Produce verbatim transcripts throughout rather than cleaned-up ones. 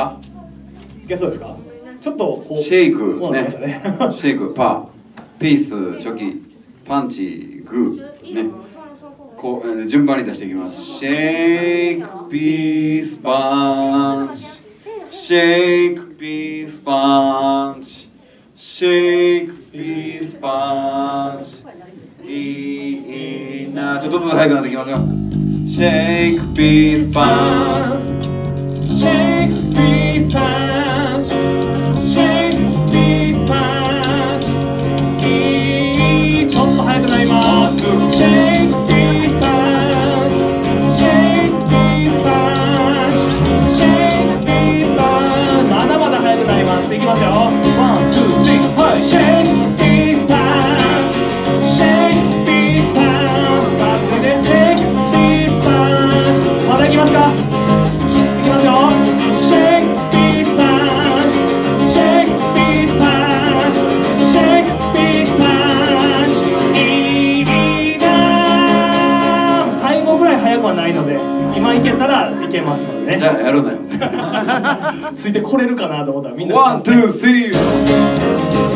か？ いけそうですか？ちょっとこうシェイクこうなりね、 ましたね。 シェイク、パー、ピース、チョキ、パンチ、グーね、こう、えー順番に出していきます。シェイク、ピース、パンチ、シェイク、ピース、パンチ、シェイク、ピース、パンチ。いいな、ちょっとずつ速くなってきますよ。シェイク、ピース、パンチ、 シェイクピースパンチ、シェイクピースパンチ、いい、ちょっと速くなります。シェイクピースパンチ、シェイクピースパンチ、シェイクピースパンチ、まだまだ速くなります。いきますよ。ワン、ツー、スリー、はい、シェイクピースパンチ、シェイクピースパンチ、さあ続いてシェイクピースパンチ、まだいきますか？いきますよ。シェイクピースパンチ、シェイクピースパンチ、シェイクピースパンチ、いいな。最後ぐらい速くはないので、今いけたらいけますのでね。 じゃあやるなよ。 ついてこれるかなと思ったらみんな。 ワン、ツー、スリー。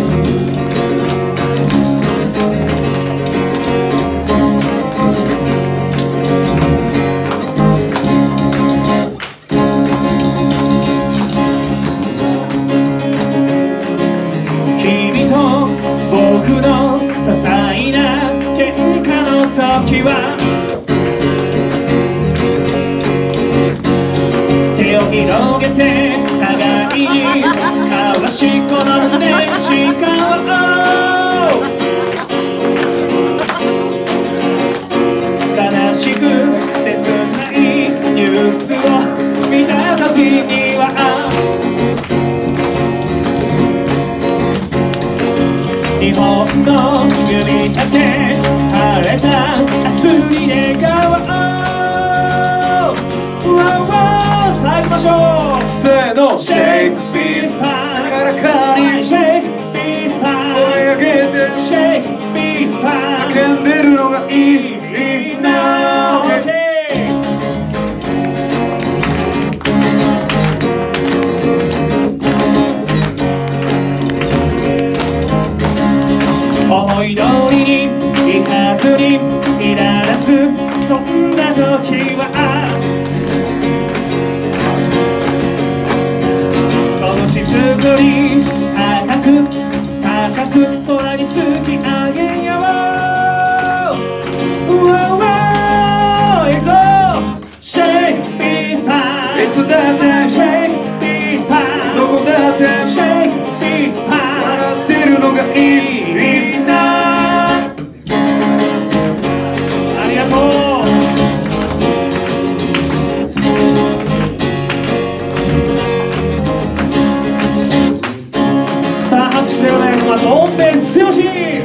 君と僕の些細な喧嘩の時は手を広げて互いに交わし込んで誓おう。悲しく切ないニュースを見た時には日本の指立て晴れた明日に願おう。わわさあ行きましょう。 せーの、 シェイクピースパンチ、 高らかにシェイクピースパンチ、 声上げてシェイクピースパンチ、 叫んでるのがいい、いいな。 OK。思い通りにいかずにいらだつそんな時は拳作り高く高く空に突き上げよう。うわうわいくぞ。シェイクピースパンチ、 いつだってシェイクピースパンチ、 どこだってシェイクピースパンチ、 笑ってるのがいい、いいな。 ありがとう。さあ拍手でお願いします。オンベース剛。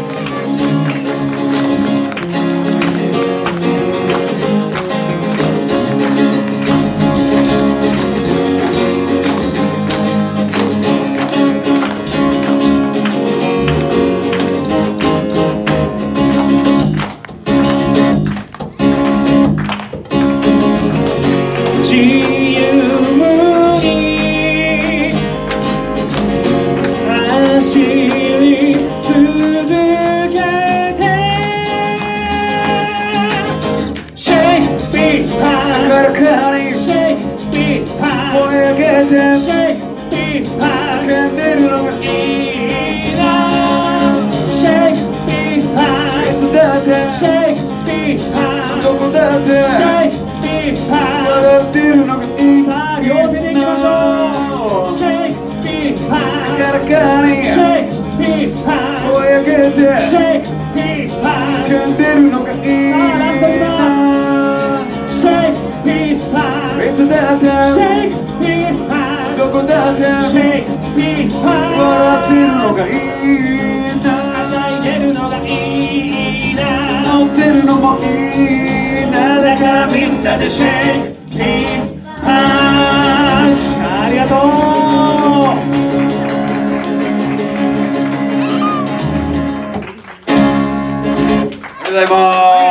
自由に走り続けてシェイクピースパンチ、 高らかにシェイクピースパンチ、 声上げてシェイクピースパンチ、 叫んでるのがいいいな。シェイクピースパンいチ、 つだってシェイクピースパンチ、 どこだってシェイクピースパンチ、 笑ってるのがいい、 さあ両手でいきましょう。シェイクピースパンチ、 高らかにシェイクピースパンチ、 声上げてシェイクピースパンチ、 叫んでるのがいいさあラストいきます。シェイクピースパンチ、 いつだってシェイクピースパンチ、 どこだってシェイクピースパンチ、 笑ってるのがいいな。 はしゃいでるのがいいな。 乗ってるのもいいな。 だからみんなでシェイクピースパンチ。ありがとう。 ありがとうございます。